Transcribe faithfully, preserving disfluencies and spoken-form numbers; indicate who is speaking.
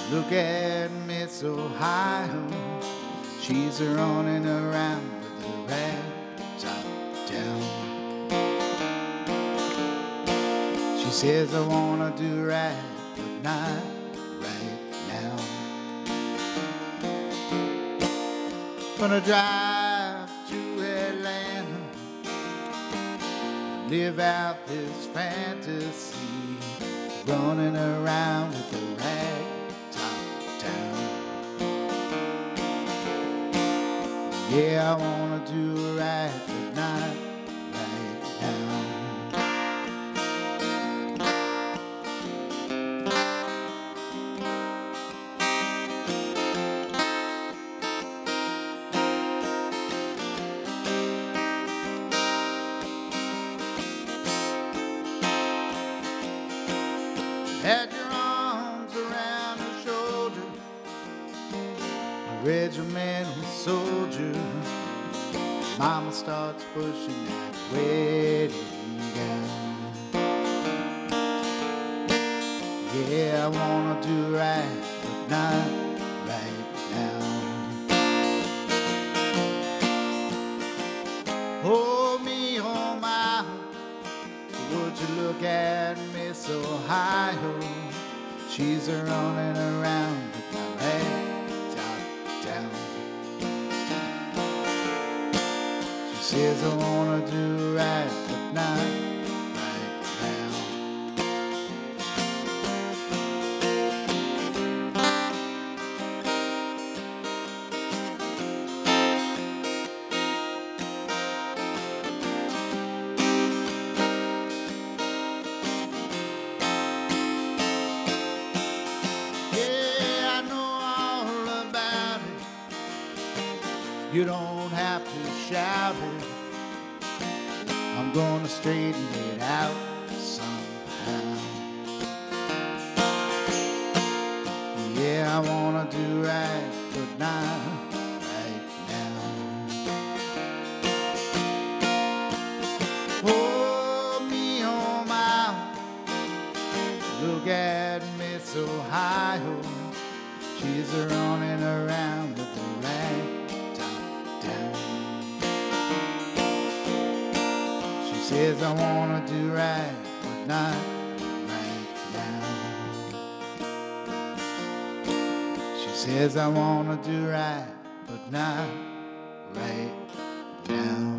Speaker 1: Look at Miss Ohio, she's running around with her rag top down. She says, I wanna do right, but not right now. Gonna drive to Atlanta, live out this fantasy, running around with the rag top down. Yeah, I wanna do right, but not right now. Had your arms around her shoulder, a regimental soldier. Mama starts pushing that wedding gown. Yeah, I wanna do right, but not right now. Hold me, hold my, would you look at Miss Ohio? She's a running around with my rag top down. She says I wanna do right, but not right now. You don't have to shout it, I'm gonna straighten it out somehow. Yeah, I wanna do right, but not right now. Hold me on my, look at Miss Ohio, she's running around with the rag. She says I wanna do right, but not right now. She says I wanna do right, but not right now.